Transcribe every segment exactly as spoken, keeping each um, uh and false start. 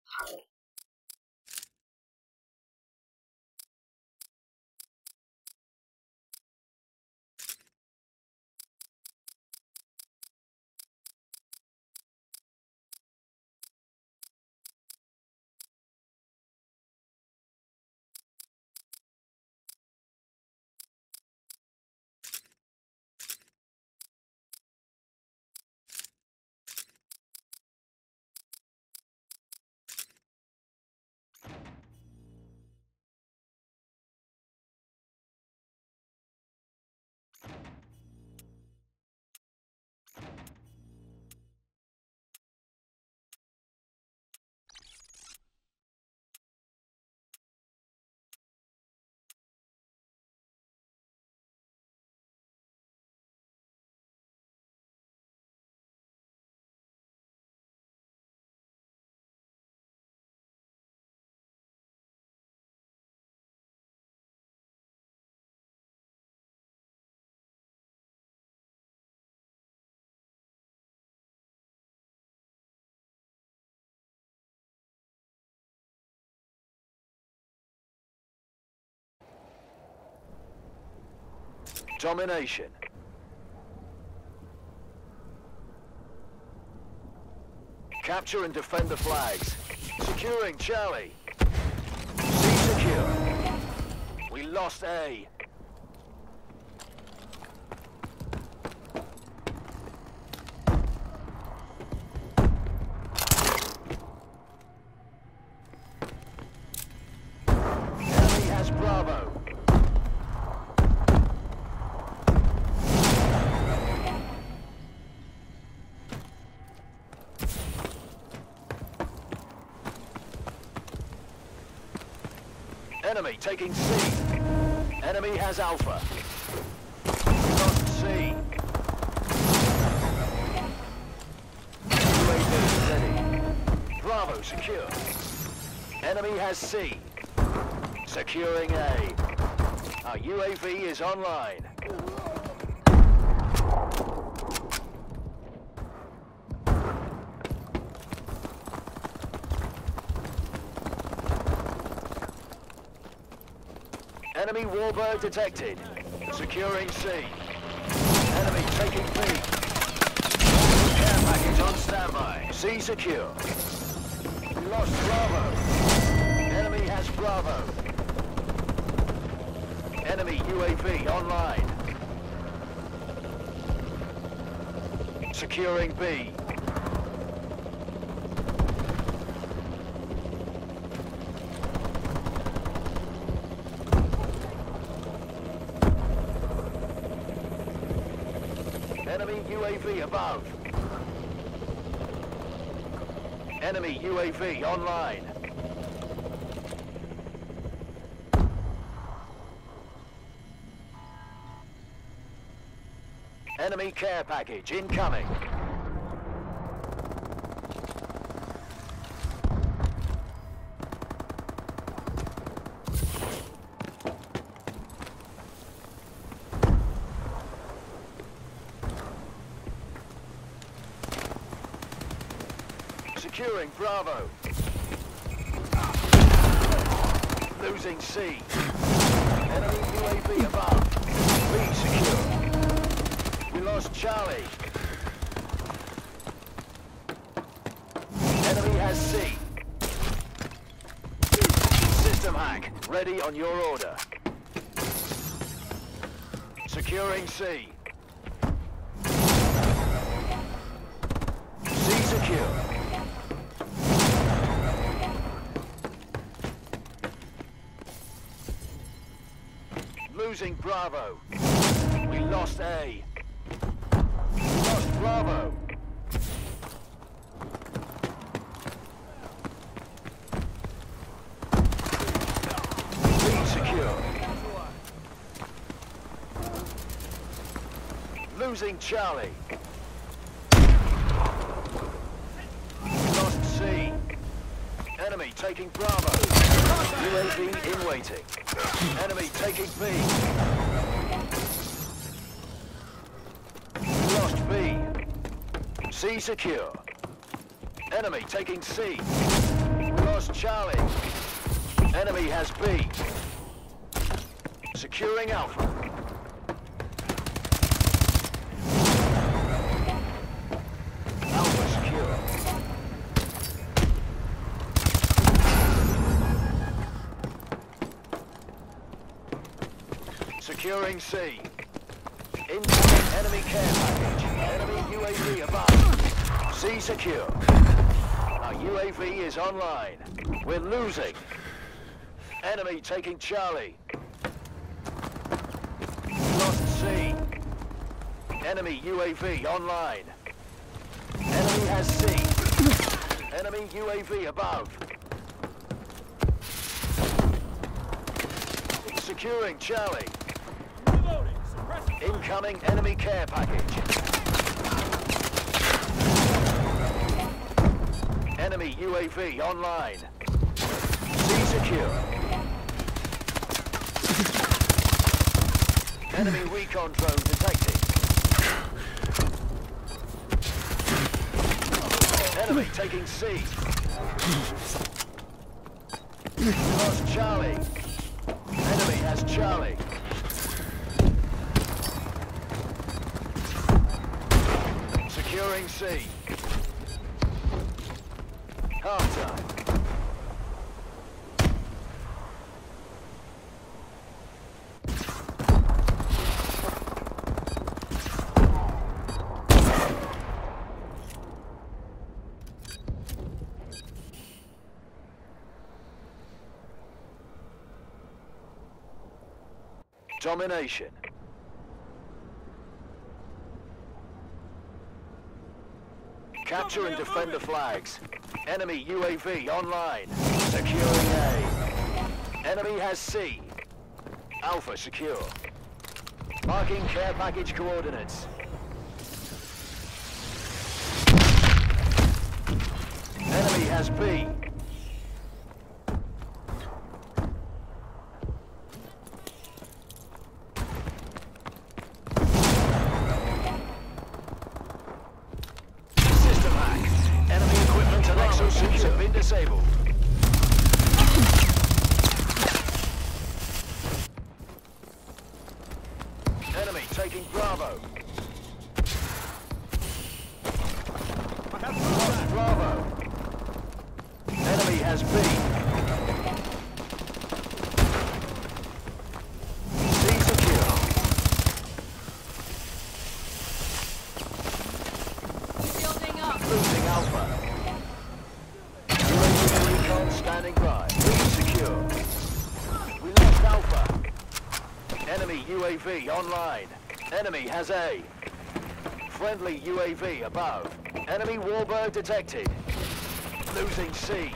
Domination. Capture and defend the flags. Securing Charlie. C secure. We lost A. Enemy has Bravo. Enemy taking C. Enemy has Alpha. Lost C. U A V ready. Bravo secure. Enemy has C. Securing A. Our U A V is online. Enemy warbird detected. Securing C. Enemy taking B. Care package on standby. C secure. We lost Bravo. Enemy has Bravo. Enemy U A V online. Securing B. Enemy U A V above. Enemy U A V online. Enemy care package incoming. Securing Bravo. Losing C. Enemy U A V above. B secure. We lost Charlie. Enemy has C. System hack. Ready on your order. Securing C. C secure. Losing Bravo. We lost A. We lost Bravo. B secure. Losing Charlie. Lost C. Enemy taking Bravo. U A V in waiting. Enemy taking B. Lost B. C secure. Enemy taking C. Charlie. Enemy has B. Securing Alpha. Alpha secure. Securing C. Incoming enemy care package. Enemy U A V above. C secure. Our U A V is online. We're losing. Enemy taking Charlie. Lost C. Enemy U A V online. Enemy has C. Enemy U A V above. Securing Charlie. Incoming enemy care package. Enemy U A V online. C secure. Enemy recon drone detected. Enemy taking C. Lost Charlie. Enemy has Charlie. Securing C. Half time. Domination. Capture and defend the flags. Enemy U A V online. Securing A. Enemy has C. Alpha secure. Marking care package coordinates. Enemy has B. Exosuits have been disabled. Enemy taking Bravo. Lost Bravo. Enemy has B. C secure. Building up. Losing Alpha. Standing by. B secure. We lost Alpha. Enemy U A V online. Enemy has A. Friendly U A V above. Enemy warbird detected. Losing C.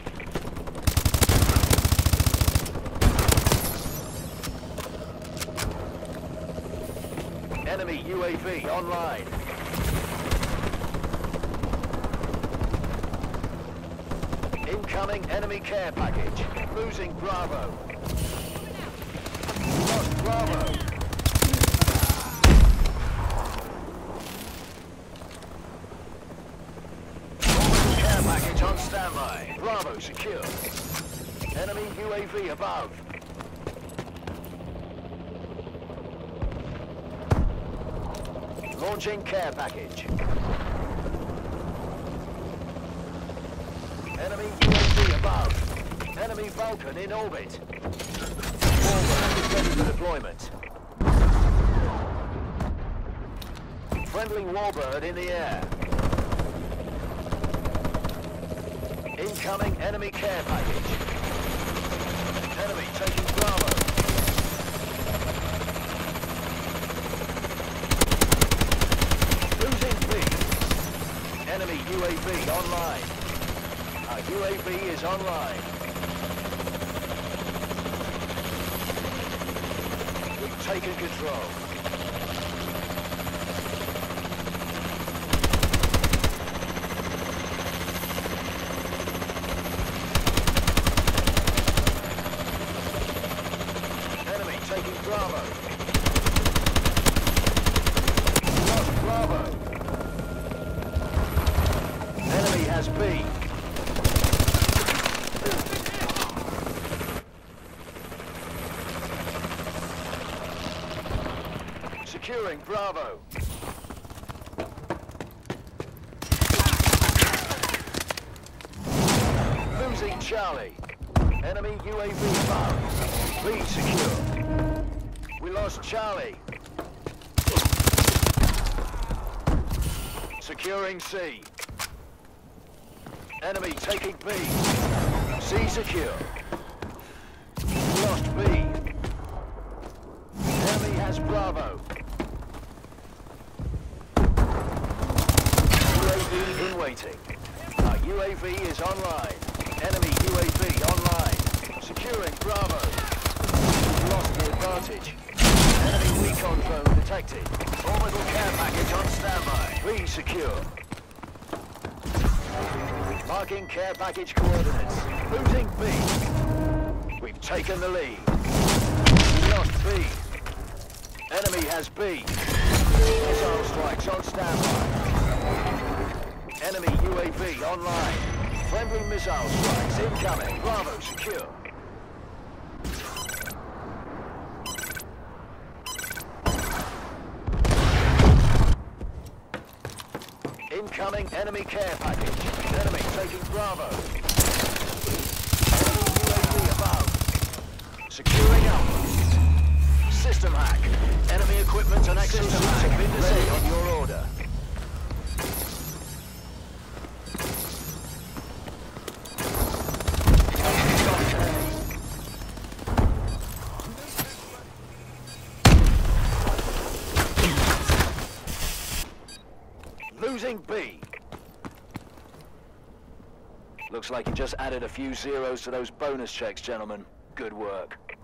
Enemy U A V online. Incoming enemy care package. Losing Bravo. Lost Bravo. Care package on standby. Bravo secure. Enemy U A V above. Launching care package. Enemy U A V above. Enemy Vulcan in orbit. Warbird is ready for deployment. Friendly Warbird in the air. Incoming enemy care package. Enemy taking Bravo. Losing B. Enemy U A V online. Our U A V is online. We've taken control. Enemy taking Bravo. Lost Bravo. Enemy has B. Securing Bravo. Losing Charlie. Enemy U A V above. B secure. We lost Charlie. Securing C. Enemy taking B. C secure. We lost B. Enemy has Bravo. U A V in waiting. Our U A V is online. Enemy U A V online. Securing Bravo. We've lost the advantage. Enemy recon drone detected. Orbital care package on standby. B secure. Marking care package coordinates. Losing B. We've taken the lead. We lost B. Enemy has B. Missile strikes on standby. Enemy U A V online. Friendly missile strikes incoming. Bravo secure. Incoming enemy care package. Enemy taking Bravo. Enemy U A V above. Securing Alpha. System hack. Enemy equipment and exosuits have been disabled on your order. Losing B. Looks like you just added a few zeros to those bonus checks, gentlemen. Good work.